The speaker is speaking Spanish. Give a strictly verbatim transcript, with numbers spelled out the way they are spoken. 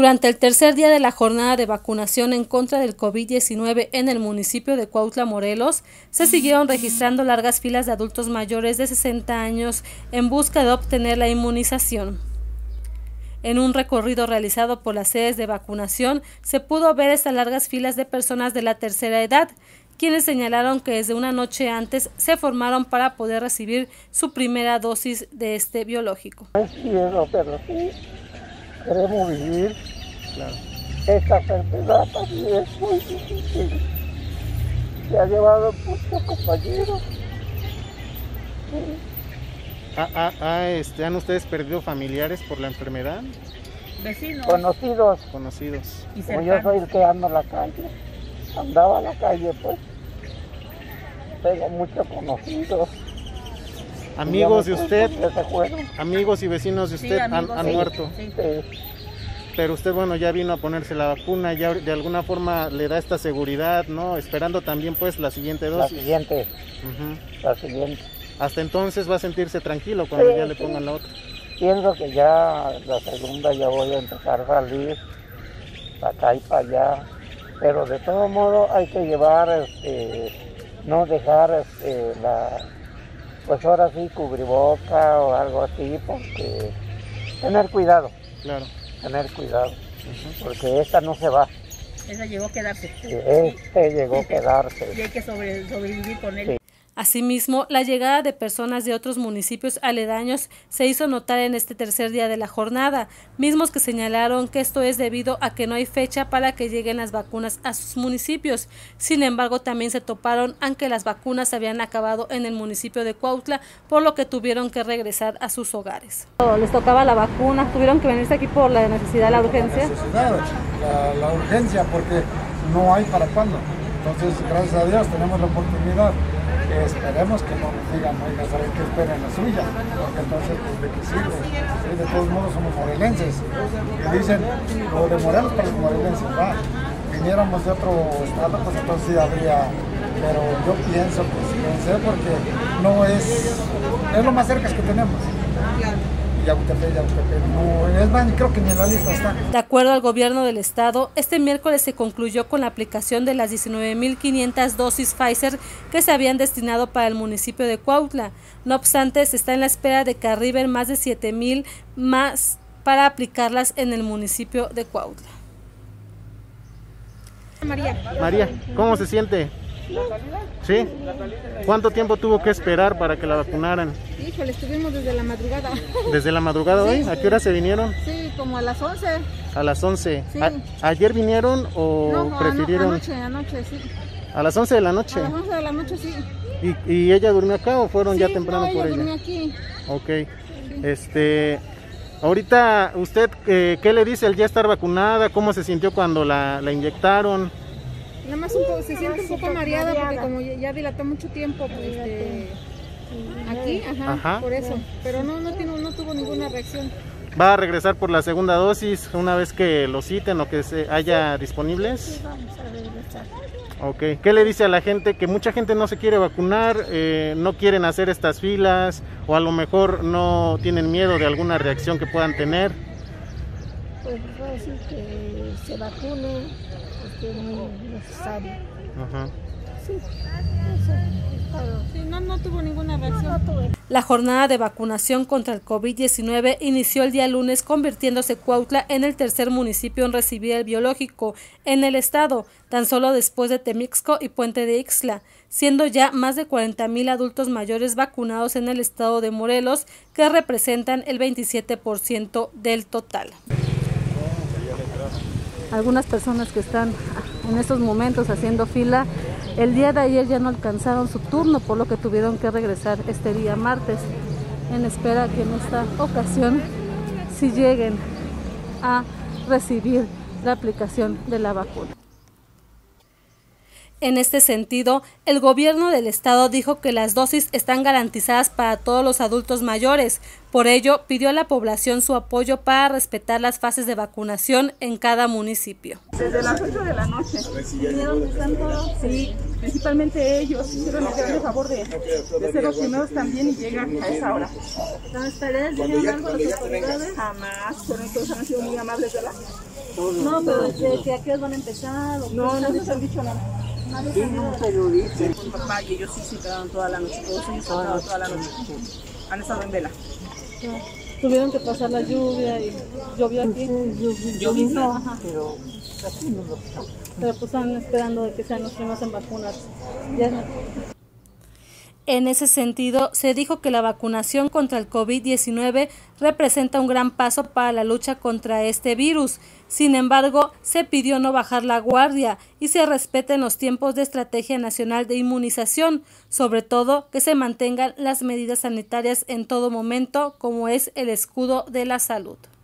Durante el tercer día de la jornada de vacunación en contra del COVID diecinueve en el municipio de Cuautla, Morelos, se siguieron registrando largas filas de adultos mayores de sesenta años en busca de obtener la inmunización. En un recorrido realizado por las sedes de vacunación, se pudo ver estas largas filas de personas de la tercera edad, quienes señalaron que desde una noche antes se formaron para poder recibir su primera dosis de este biológico. Es miedo, pero sí queremos vivir. Claro. Esta enfermedad también es muy difícil. Se ha llevado muchos compañeros. Sí. Ah, ah, ah, este, ¿Han ustedes perdido familiares por la enfermedad? Vecinos. Conocidos. Conocidos. Como yo soy el que ando a la calle. Andaba a la calle, pues. Tengo muchos conocidos. Amigos de usted, se amigos y vecinos de usted sí, han, han sí, muerto. Sí. Pero usted, bueno, ya vino a ponerse la vacuna, ya de alguna forma le da esta seguridad, ¿no? Esperando también, pues, la siguiente dosis. La siguiente. Uh-huh. La siguiente. Hasta entonces va a sentirse tranquilo cuando sí, ya le pongan sí. la otra. Pienso que ya la segunda ya voy a empezar a salir para acá y para allá. Pero de todo modo hay que llevar, este, no dejar este, la, pues ahora sí, cubriboca o algo así, porque tener cuidado. Claro. Tener cuidado, uh-huh. Porque esta no se va. Esa llegó a quedarse. Este llegó a quedarse. Y hay que sobre, sobrevivir con él. Sí. Asimismo, la llegada de personas de otros municipios aledaños se hizo notar en este tercer día de la jornada, mismos que señalaron que esto es debido a que no hay fecha para que lleguen las vacunas a sus municipios. Sin embargo, también se toparon a que las vacunas habían acabado en el municipio de Cuautla, por lo que tuvieron que regresar a sus hogares. Les tocaba la vacuna, tuvieron que venirse aquí por la necesidad, la urgencia. La necesidad, la, la urgencia, porque no hay para cuándo. Entonces, gracias a Dios, tenemos la oportunidad. Esperemos que no nos digan, oiga, ¿saben qué esperen la suya? Porque entonces, pues, ¿de qué sirve? ¿Sí? De todos modos somos morelenses. Que dicen, lo de Morelos para los morelenses, va. Viniéramos de otro estado, pues entonces sí habría, pero yo pienso, pues pensé, porque no es, es lo más cerca que tenemos. Yautepec, Yautepec, no, es más, creo que ni en la lista está. De acuerdo al gobierno del estado, este miércoles se concluyó con la aplicación de las diecinueve mil quinientas dosis Pfizer que se habían destinado para el municipio de Cuautla. No obstante, se está en la espera de que arriben más de siete mil más para aplicarlas en el municipio de Cuautla. María. María, ¿cómo se siente? ¿Sí? ¿Cuánto tiempo tuvo que esperar para que la vacunaran? Híjole, estuvimos desde la madrugada. ¿Desde la madrugada hoy? Sí, ¿A qué hora se vinieron? Sí, como a las once. A las once. Sí. ¿A ¿Ayer vinieron o no, prefirieron? Anoche, anoche, sí. ¿A las once de la noche? A las once de la noche, sí. ¿Y, y ella durmió acá o fueron sí, ya temprano no, por ella? durmió aquí. Ok. Sí. Este... Ahorita, ¿usted eh, qué le dice al ya estar vacunada? ¿Cómo se sintió cuando la, la inyectaron? Nada más un poco, se siente un poco mareada porque como ya dilató mucho tiempo, pues, este, aquí, ajá, ajá, por eso, pero no, no, tiene, no tuvo ninguna reacción. ¿Va a regresar por la segunda dosis una vez que lo citen o que se haya disponibles? Sí, vamos a regresar. Ok, ¿qué le dice a la gente? Que mucha gente no se quiere vacunar, eh, no quieren hacer estas filas o a lo mejor no tienen miedo de alguna reacción que puedan tener. Pues voy a decir que se vacunen, porque es muy necesario. Ajá. Sí, eso es todo. Sí, no, no tuvo ninguna reacción. No, no tuve. La jornada de vacunación contra el COVID diecinueve inició el día lunes, convirtiéndose Cuautla en el tercer municipio en recibir el biológico en el estado, tan solo después de Temixco y Puente de Ixtla, siendo ya más de cuarenta mil adultos mayores vacunados en el estado de Morelos, que representan el veintisiete por ciento del total. Algunas personas que están en estos momentos haciendo fila, el día de ayer ya no alcanzaron su turno, por lo que tuvieron que regresar este día martes, en espera que en esta ocasión sí lleguen a recibir la aplicación de la vacuna. En este sentido, el gobierno del estado dijo que las dosis están garantizadas para todos los adultos mayores. Por ello, pidió a la población su apoyo para respetar las fases de vacunación en cada municipio. Desde las ocho de la noche. ¿Están todos? Sí, principalmente ellos hicieron el gran favor de, de ser los primeros también y llegan a esa hora. ¿Las tareas dijeron algo las autoridades? Jamás, pero todos han sido muy amables, ¿verdad? No, pero ¿de que a qué horas van a empezar? ¿O no, no nos han dicho nada. Sí, pero dice. Mi papá y ellos sí se quedaron toda la noche, todos ellos han quedado toda la noche. Han estado en vela. Tuvieron que pasar la lluvia y llovió aquí. Llovió, ajá. Pero Pero pues están esperando de que sean los primeros en vacunarse. Ya no. En ese sentido, se dijo que la vacunación contra el COVID diecinueve representa un gran paso para la lucha contra este virus. Sin embargo, se pidió no bajar la guardia y se respeten los tiempos de Estrategia Nacional de Inmunización, sobre todo que se mantengan las medidas sanitarias en todo momento, como es el escudo de la salud.